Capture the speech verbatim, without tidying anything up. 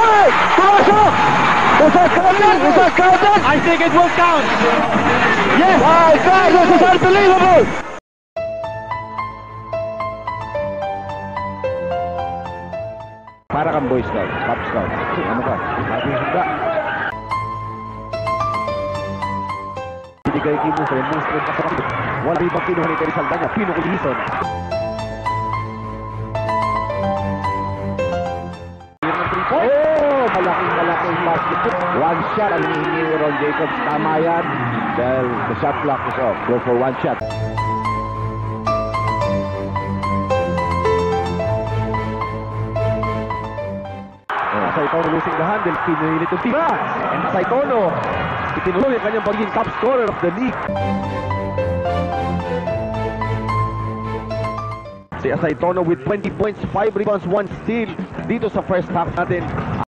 Ay! Pumasok! Is that counted? Is that counted? I think it will count. Yes! My God, this is unbelievable! Para kang Boy Scout, Cub Scout. Ano ka? Lagi handa. Binigay kimo sa yung monster ka sa kapit. Wala ibang kinuha ni Terry Saldana. Pino Kulison. Oh! Malaking malaking basket. One shot ang hinihingi ni Ron Jacobs. Tama yan. Dahil the shot clock is off. Go for one shot. Asaytono losing the handle, pinilit yung Tira. And Asaytono, itinuloy ang kanyang pagiging top scorer of the league. Si Asaytono with twenty points, five rebounds, one steal dito sa first half natin.